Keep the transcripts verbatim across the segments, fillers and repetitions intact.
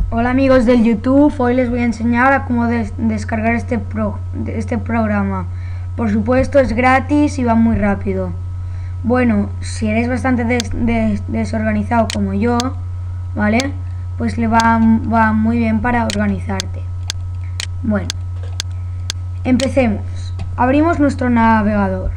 Hola amigos del YouTube, hoy les voy a enseñar a cómo des descargar este, pro este programa. Por supuesto es gratis y va muy rápido. Bueno, si eres bastante des des desorganizado como yo, ¿vale? Pues le va, va muy bien para organizarte. Bueno, empecemos. Abrimos nuestro navegador.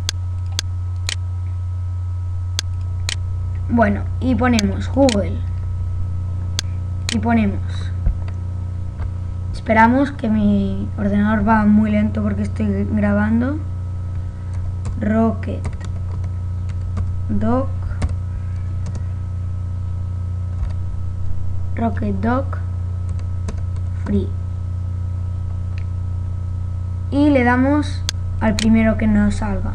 Bueno, y ponemos Google. Y ponemos, esperamos que mi ordenador va muy lento porque estoy grabando, Rocket Dock Rocket Dock Free y le damos al primero que nos salga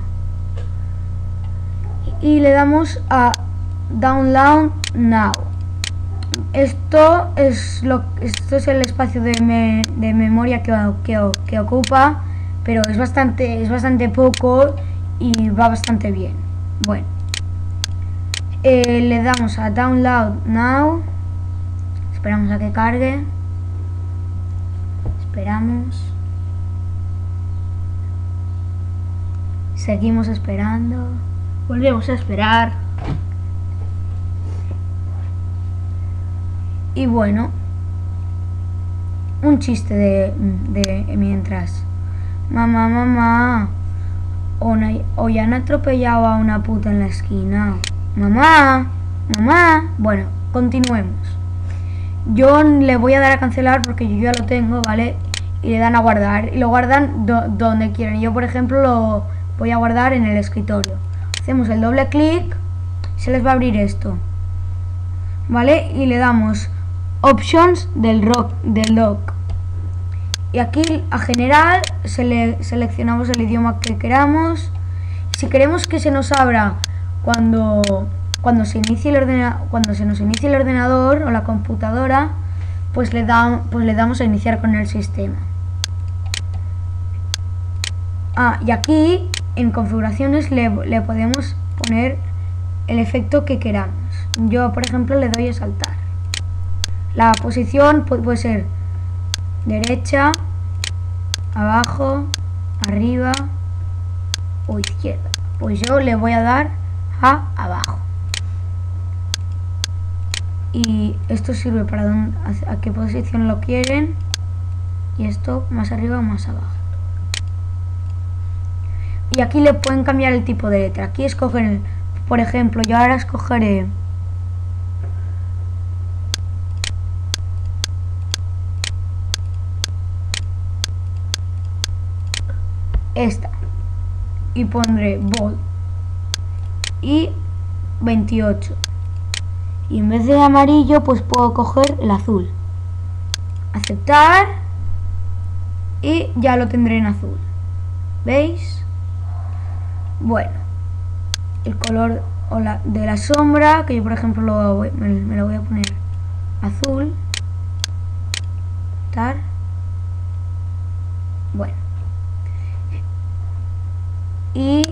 y le damos a Download Now. Esto es lo esto es el espacio de, me, de memoria que, que, que ocupa, pero es bastante es bastante poco y va bastante bien. Bueno, eh, le damos a Download Now, esperamos a que cargue, esperamos, seguimos esperando, volvemos a esperar. Y bueno, un chiste de, de mientras. Mamá, mamá, hoy han atropellado a una puta en la esquina. Mamá, mamá. Bueno, continuemos. Yo le voy a dar a cancelar porque yo ya lo tengo, ¿vale? Y le dan a guardar. Y lo guardan do, donde quieran. Yo, por ejemplo, lo voy a guardar en el escritorio. Hacemos el doble clic. Se les va a abrir esto, ¿vale? Y le damos Options del, rock, del dock. Y aquí a general se le, seleccionamos el idioma que queramos. Si queremos que se nos abra cuando, cuando, se inicie el ordena, cuando se nos inicie el ordenador o la computadora, pues le, da, pues le damos a iniciar con el sistema. Ah, y aquí en configuraciones le, le podemos poner el efecto que queramos. Yo, por ejemplo, le doy a saltar. La posición puede ser derecha, abajo, arriba o izquierda. Pues yo le voy a dar a abajo. Y esto sirve para dónde, a qué posición lo quieren. Y esto más arriba o más abajo. Y aquí le pueden cambiar el tipo de letra. Aquí escogen, por ejemplo, yo ahora escogeré esta y pondré bold y veintiocho, y en vez de amarillo pues puedo coger el azul, aceptar y ya lo tendré en azul. ¿Veis? Bueno, el color o la, de la sombra, que yo por ejemplo lo voy, me, me lo voy a poner azul. Tar. Bueno, y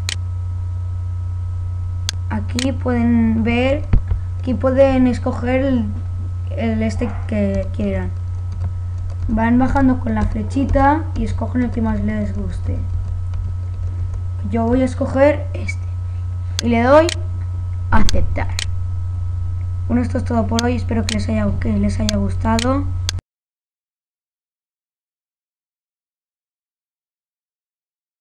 aquí pueden ver, aquí pueden escoger el, el este que quieran. Van bajando con la flechita y escogen el que más les guste. Yo voy a escoger este y le doy a aceptar. Bueno, esto es todo por hoy, espero que les haya, que les haya gustado.